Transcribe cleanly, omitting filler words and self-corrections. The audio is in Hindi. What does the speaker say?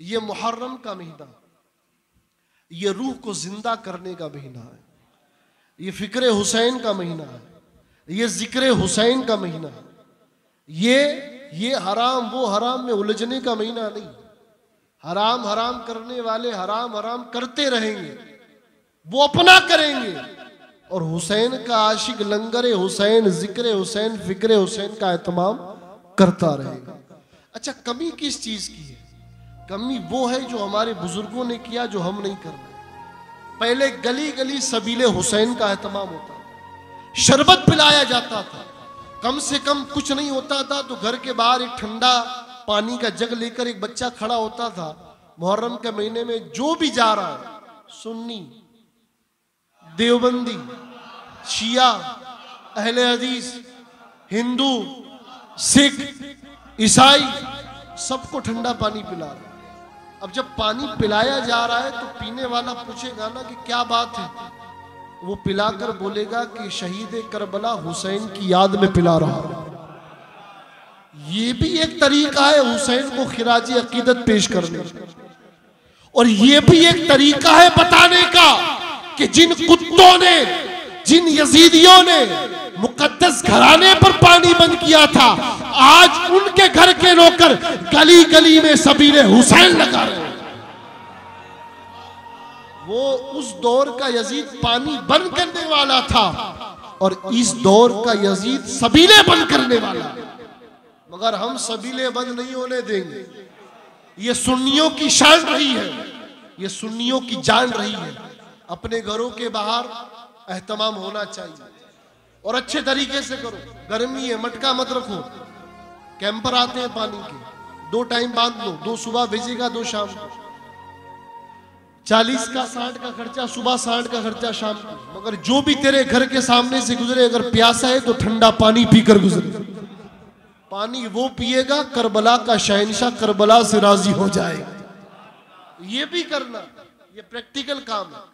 ये मुहर्रम का महीना, ये रूह को जिंदा करने का महीना है, ये फिक्र हुसैन का महीना है, ये जिक्र हुसैन का महीना है। ये हराम वो हराम में उलझने का महीना नहीं। हराम हराम करने वाले हराम हराम करते रहेंगे, वो अपना करेंगे, और हुसैन का आशिक लंगर हुसैन, जिक्र हुसैन, फिक्र हुसैन का एहतमाम करता रहेगा। अच्छा, कमी किस चीज की है? कमी वो है जो हमारे बुजुर्गों ने किया, जो हम नहीं कर रहे। पहले गली गली सबीले हुसैन का एहतमाम होता था, शरबत पिलाया जाता था, कम से कम कुछ नहीं होता था तो घर के बाहर एक ठंडा पानी का जग लेकर एक बच्चा खड़ा होता था। मुहर्रम के महीने में जो भी जा रहा है, सुन्नी, देवबंदी, शिया, अहले हदीस, हिंदू, सिख, ईसाई, सबको ठंडा पानी पिला रहा है। अब जब पानी पिलाया जा रहा है तो पीने वाला पूछेगा ना कि क्या बात है, वो पिलाकर बोलेगा कि शहीद करबला हुसैन की याद में पिला रहा हूं। ये भी एक तरीका है हुसैन को खिराजी अकीदत पेश करने का, और ये भी एक तरीका है बताने का कि जिन कुत्तों ने, जिन यजीदियों ने मुकद्दस घराने पर पानी बंद किया था, आज उनके घर के नौकर गली गली में सबीले हुसैन लगा रहे हैं। वो उस दौर का यजीद पानी बंद करने वाला था, और इस दौर का यजीद सबीले बंद करने वाला, मगर हम सबीले बंद नहीं होने देंगे। ये सुन्नियों की शान रही है, ये सुन्नियों की जान रही है। अपने घरों के बाहर एहतमाम होना चाहिए, और अच्छे तरीके से करो। गर्मी है, मटका मत रखो, कैंपर आते हैं पानी के, 2 टाइम बांध लो, 2 सुबह भेजेगा, 2 शाम को। 40 का 60 का खर्चा सुबह, 60 का खर्चा शाम को। मगर जो भी तेरे घर के सामने से गुजरे, अगर प्यासा है तो ठंडा पानी पीकर गुजरे। पानी वो पिएगा, करबला का शहंशाह करबला से राजी हो जाएगा। ये भी करना, ये प्रैक्टिकल काम है।